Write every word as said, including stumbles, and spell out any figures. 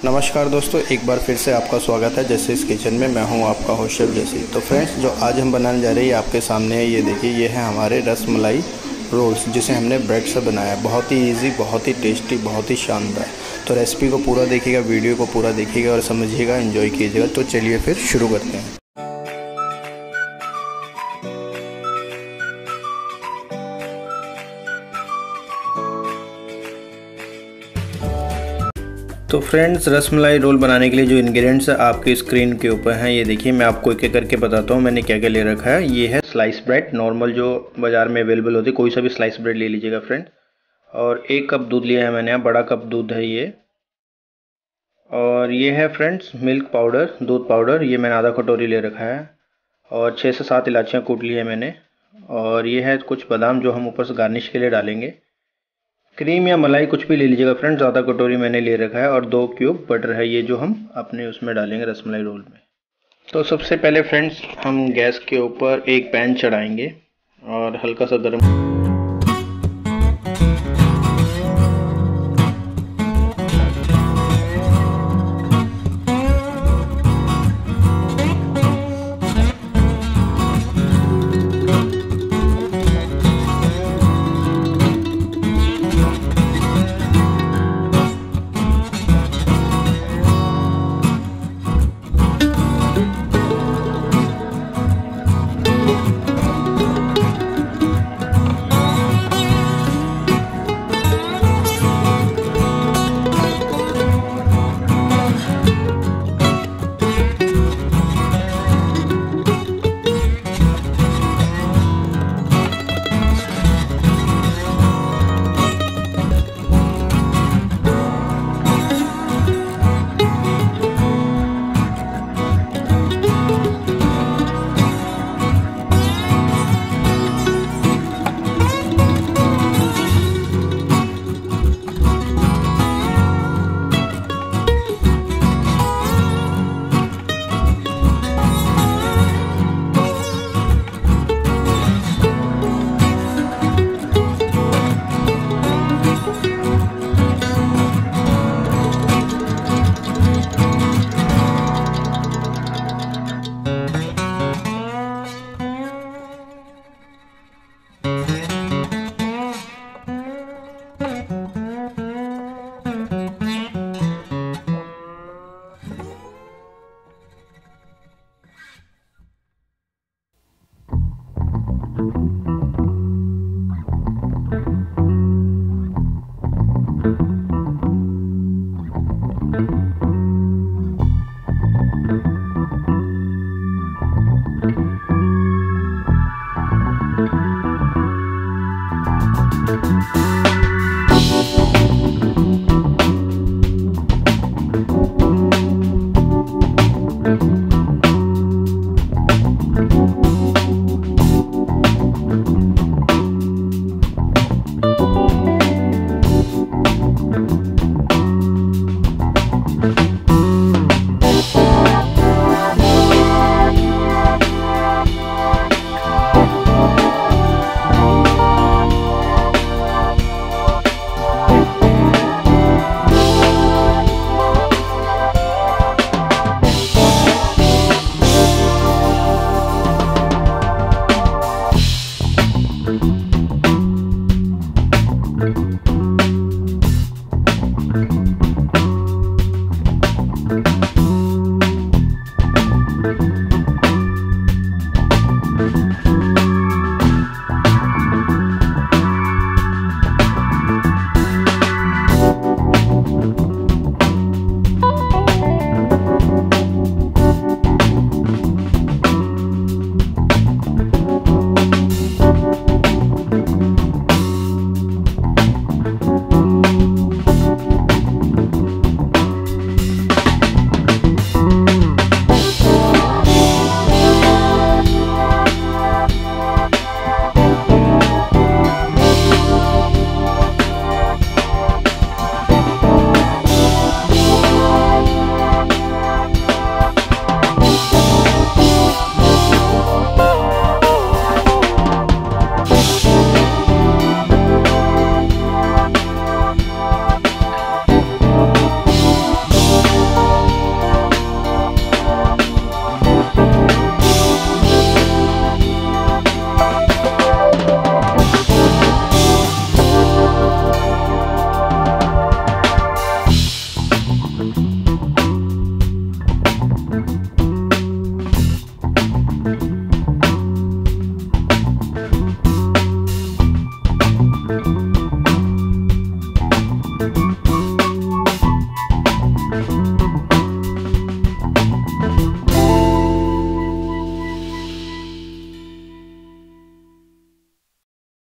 नमस्कार दोस्तों, एक बार फिर से आपका स्वागत है जैसे इस किचन में। मैं हूं आपका होस्ट शेफ जैसे। तो फ्रेंड्स, जो आज हम बनाने जा रहे हैं ये आपके सामने है। ये देखिए, ये है हमारे रसमलाई रोल्स जिसे हमने ब्रेड से बनाया। बहुत ही इजी, बहुत ही टेस्टी, बहुत ही शानदार। तो रेसिपी को पूरा देखिएगा, वीडियो को पूरा देखिएगा और समझिएगा, एंजॉय कीजिएगा। तो चलिए फिर शुरू करते हैं। तो फ्रेंड्स, रसमलाई रोल बनाने के लिए जो इंग्रेडिएंट्स आपकी स्क्रीन के ऊपर हैं ये देखिए। मैं आपको एक एक करके बताता हूँ मैंने क्या क्या ले रखा है। ये है स्लाइस ब्रेड, नॉर्मल जो बाज़ार में अवेलेबल होती है, कोई सा भी स्लाइस ब्रेड ले लीजिएगा फ्रेंड। और एक कप दूध लिया है मैंने, यहाँ बड़ा कप दूध है ये। और ये है फ्रेंड्स मिल्क पाउडर, दूध पाउडर, ये मैंने आधा कटोरी ले रखा है। और छः से सात इलायचियाँ कूट ली है मैंने। और ये है कुछ बादाम जो हम ऊपर से गार्निश के लिए डालेंगे। क्रीम या मलाई कुछ भी ले लीजिएगा फ्रेंड्स, ज़्यादा कटोरी मैंने ले रखा है। और दो क्यूब बटर है ये जो हम अपने उसमें डालेंगे रसमलाई रोल में। तो सबसे पहले फ्रेंड्स हम गैस के ऊपर एक पैन चढ़ाएंगे और हल्का सा गर्म